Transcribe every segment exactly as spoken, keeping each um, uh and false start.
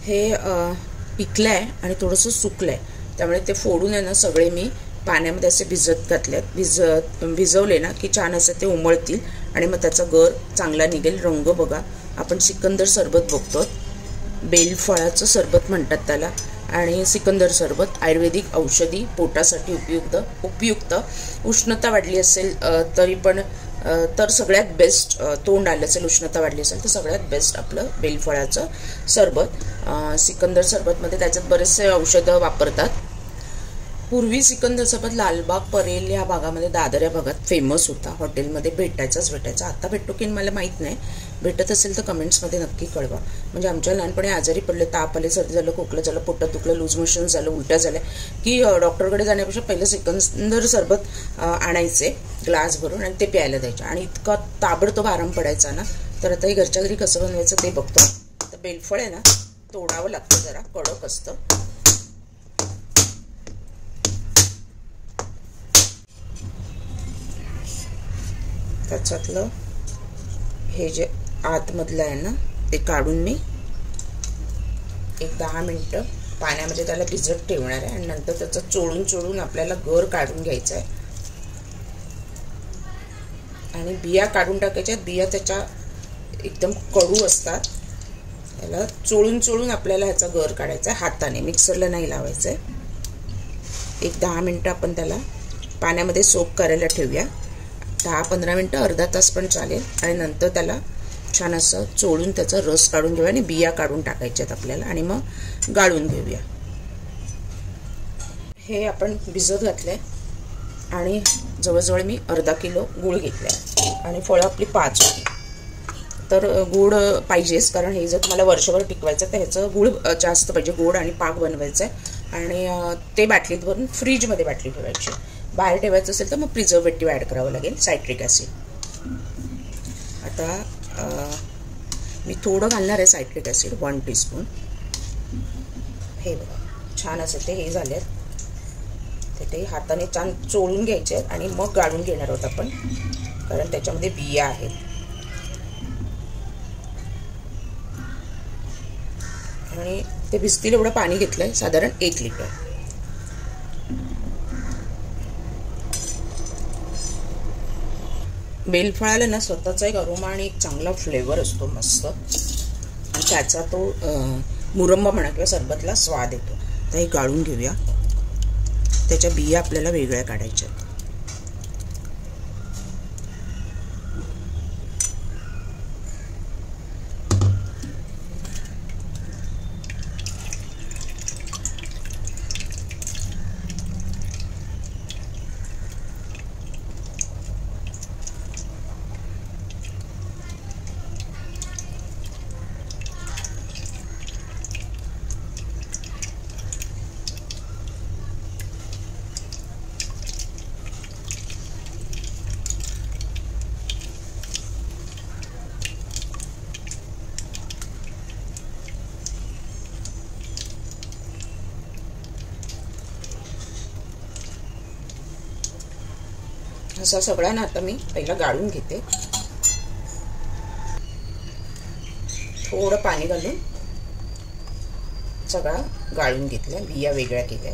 हे पिकलं आहे आणि थोडंसं सुकलं आहे, त्यामुळे ते फोडून आहे ना सगळे मी पाण्यामध्ये असे भिजत घातले. भिजत भिजवले ना की छान असे ते उमळतील आणि मग त्याचा गर चांगला निघेल. रंग बघा, आपण सिकंदर सरबत बघतो, बेलफळाचं सरबत म्हणतात त्याला. आणि सिकंदर सरबत आयुर्वेदिक औषधी, पोटासाठी उपयुक्त उपयुक्त उष्णता वाढली असेल तरी पण तर सगळ्यात बेस्ट, तोंड आलं असेल उष्णता वाढली असेल तर सगळ्यात बेस्ट आपलं बेलफळाचं सरबत. सिकंदर सरबतमध्ये त्याच्यात बरेचसे औषधं वापरतात. पूर्वी सिकंदर सरबत लालबाग, परेल या भागामध्ये, दादर या भागात फेमस होता. हॉटेलमध्ये भेटायचाच भेटायचा. आता भेटतो की मला माहीत नाही, भेटत असेल तर कमेंट्समध्ये नक्की कळवा. म्हणजे आमच्या लहानपणी आजारी पडले, ताप आले, सर्दी झालं, खोकलं झालं, पोटात दुखलं, लूज मोशन झालं, उलट्या झाल्या की डॉक्टरकडे जाण्यापेक्षा पहिलं सिकंदर सरबत आणायचे ग्लास भरून आणि ते प्यायला द्यायचे आणि इतका ताबडतोब आराम पडायचा ना. तर आता हे घरच्या घरी कसं बनवायचं ते बघतो. तर बेलफळ आहे ना, तोडावं लागतं, जरा कडक असतं. त्याच्यातलं हे जे आतमधलं आहे ना ते काढून मी एक दहा मिनटं पाण्यामध्ये त्याला भिजत ठेवणार आहे आणि नंतर त्याचं चोळून चोळून आपल्याला गर काढून घ्यायचा आहे आणि बिया काढून टाकायच्या. बिया त्याच्या एकदम कडू असतात, त्याला चोळून चोळून आपल्याला ह्याचा गर काढायचा आहे हाताने, मिक्सरला नाही लावायचं आहे. एक दहा मिनटं आपण त्याला पाण्यामध्ये सोक करायला ठेवूया. दहा पंधरा मिनटं, अर्धा तास पण चालेल. आणि नंतर त्याला छान असं चोळून त्याचा रस काढून घेऊया आणि बिया काढून टाकायच्यात आपल्याला आणि मग गाळून घेऊया. हे आपण भिजत घातलंय आणि जवळजवळ मी अर्धा किलो गूळ घेतलाय आणि फळं आपली पाच होती. तर गूळ पाहिजेच, कारण हे जर तुम्हाला वर्षभर टिकवायचं तर ह्याचं गूळ जास्त पाहिजे. गोड आणि पाक बनवायचं आहे आणि ते बाटलीत भरून फ्रीजमध्ये बाटली ठेवायची. बाहेर ठेवायचं असेल तर मग प्रिझर्वेटिव्ह ॲड करावं लागेल, सायट्रिक ॲसिड. आता मी थोडं घालणार आहे सायट्रिक ॲसिड, वन टीस्पून. हे बघा छान असं ते हे झाले आहेत, ते हाताने छान चोळून घ्यायचे आहेत आणि मग गाळून घेणार आहोत आपण, कारण त्याच्यामध्ये बिया आहेत. आणि ते भिजतील एवढं पाणी घेतलंय, साधारण एक लिटर. बेलफळाला ना स्वतःचा एक अरोमा आणि एक चांगला फ्लेवर असतो मस्त, आणि त्याचा तो मुरंबा म्हणा किंवा सरबतला स्वाद येतो. तर हे गाळून घेऊया. त्याच्या बिया आपल्याला वेगळ्या काढायच्या. असा सगळा ना आता मी पहिला गाळून घेते. थोडं पाणी घालून सगळा गाळून घेतला, बिया वेगळ्या केल्या.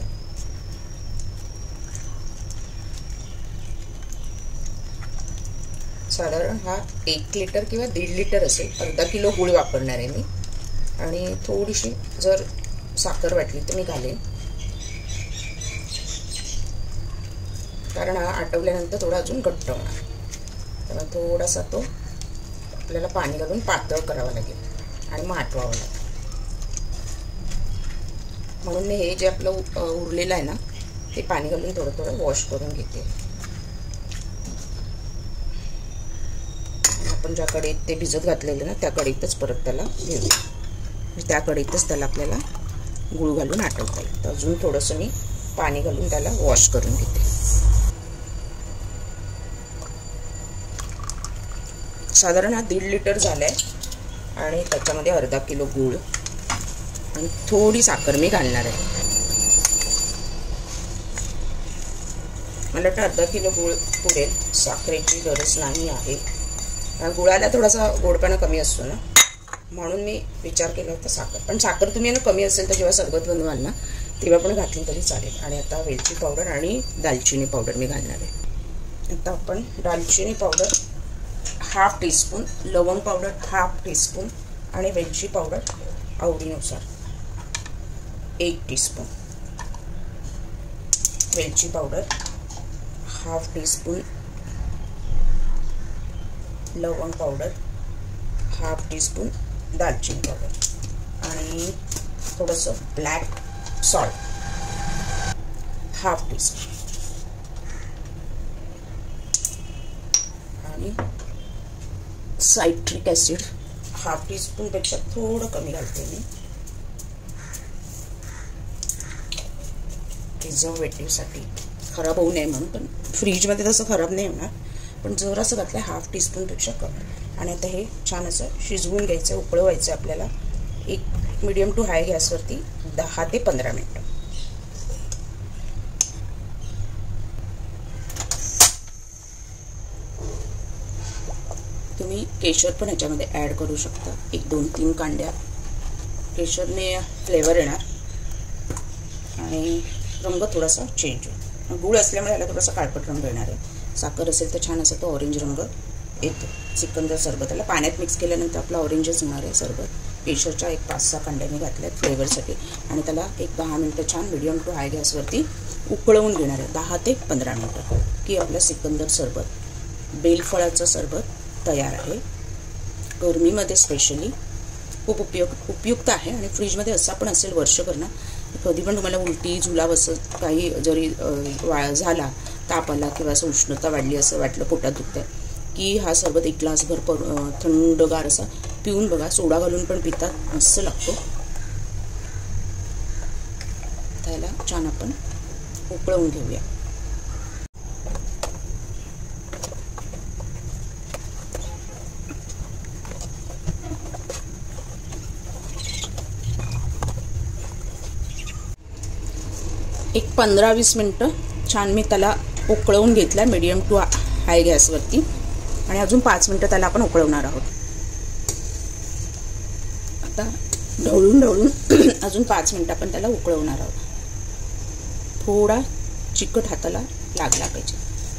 साधारण हा एक लिटर किंवा दीड लिटर असेल. अर्धा किलो गूळ वापरणार आहे मी आणि थोडीशी जर साखर वाटली तर मी घालेन, कारण हा आटवल्यानंतर थोडा अजून घट्ट होणार. त्यामुळे थोडासा तो आपल्याला पाणी घालून पातळ करावा लागेल आणि मग आटवावं लागेल. म्हणून मी हे जे आपलं उरलेलं आहे ना ते पाणी घालून थोडं थोडं वॉश करून घेते. आपण ज्या कढईत ते भिजत घातलेलं ना त्या कढईतच परत त्याला घेऊया. त्या कढईतच त्याला आपल्याला गूळ घालून आटवता येईल. तर अजून थोडंसं मी पाणी घालून त्याला वॉश करून घेते. साधारण हा दीड लिटर झालाय आणि त्याच्यामध्ये अर्धा किलो गूळ आणि थोडी साखर मी घालणार आहे. मला वाटतं अर्धा किलो गूळ पुरेल, साखरेची गरज नाही आहे. गुळाला थोडासा गोडपणा कमी असतो ना, म्हणून मी विचार केला होता साखर, पण साखर तुम्ही ना कमी असेल तर जेव्हा सरबत बनवाल ना तेव्हा पण घातली तरी चालेल. आणि आता वेलची पावडर आणि दालचिनी पावडर मी घालणार आहे. आता आपण दालचिनी पावडर हाफ टीस्पून, लवंग पावडर हाफ टीस्पून आणि वेलची पावडर आवडीनुसार एक टीस्पून. वेलची पावडर हाफ टीस्पून, लवंग पावडर हाफ टीस्पून, दालचिनी पावडर आणि थोडंसं ब्लॅक सॉल्ट हाफ टीस्पून आणि सायट्रिक ॲसिड हाफ टीस्पूनपेक्षा थोडं कमी घालते मी प्रिझर्वेटिव्हसाठी, खराब होऊ नये म्हणून. पण फ्रीजमध्ये तसं खराब नाही होणार, पण जरासं घातलं हाफ टीस्पूनपेक्षा कमी. आणि आता हे छान असं शिजवून घ्यायचं, उकळवायचं आपल्याला एक मीडियम टू हाय गॅसवरती दहा ते पंधरा मिनटं. तुम्ही केशर पण ह्याच्यामध्ये ॲड करू शकता, एक दोन तीन कांड्या. केशरने फ्लेवर येणार आणि रंग थोडासा चेंज होईल. गूळ असल्यामुळे याला थोडासा काळपट रंग येणार आहे. साखर असेल तर छान असं तो ऑरेंज रंग येतो. सिकंदर सरबताला पाण्यात मिक्स केल्यानंतर आपला ऑरेंजच होणार आहे सरबत. केशरच्या एक पाच सहा कांड्याने घातल्यात फ्लेवरसाठी आणि त्याला एक दहा मिनटं छान मिडियम टू हाय गॅसवरती उकळवून घेणार आहे, दहा ते पंधरा मिनटं, की आपलं सिकंदर सरबत बेलफळाचं सरबत तयार आहे. गरमीमध्ये स्पेशली खूप उपयोग उपयुक्त आहे आणि फ्रीजमध्ये असा पण असेल वर्षभर ना, कधी पण तुम्हाला उलटी जुलाब असं काही जरी वा झाला, ताप आला किंवा असं उष्णता वाढली असं वाटलं, पोटात दुखतंय, की हा सरबत एक ग्लासभर पर थंडगार असा पिऊन बघा. सोडा घालून पण पितात, मस्त लागतो. त्याला छान आपण उकळवून घेऊया. एक पंधरा वीस मिनटं छान मी त्याला उकळवून घेतला मीडियम टू हाय गॅसवरती आणि अजून पाच मिनटं त्याला आपण उकळवणार आहोत. आता ढवळून ढवळून अजून पाच मिनटं आपण त्याला उकळवणार आहोत. थोडा चिकट हाताला लागला पाहिजे.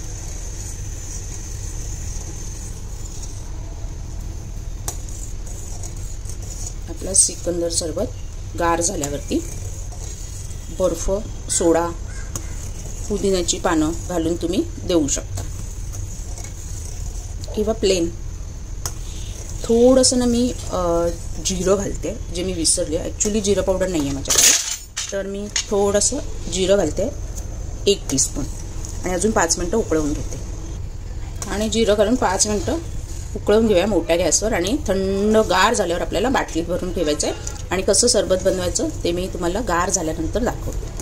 आपला सिकंदर सरबत गार झाल्यावरती बर्फ, सोडा, पुदिन्याची पानं घालून तुम्ही देऊ शकता किंवा प्लेन. थोडंसं ना मी जिरं घालते, जे मी विसरले. ॲक्च्युली जिरं पावडर नाही आहे माझ्याकडे, तर मी थोडंसं जिरं घालते एक टीस्पून आणि अजून पाच मिनटं उकळवून घेते. आणि जिरं घालून पाच मिनटं उकळवून घेऊया मोठ्या गॅसवर आणि थंड गार झाल्यावर आपल्याला बाटलीत भरून ठेवायचं आहे. आणि कसं सरबत बनवायचं ते मी तुम्हाला गार झाल्यानंतर दाखवते.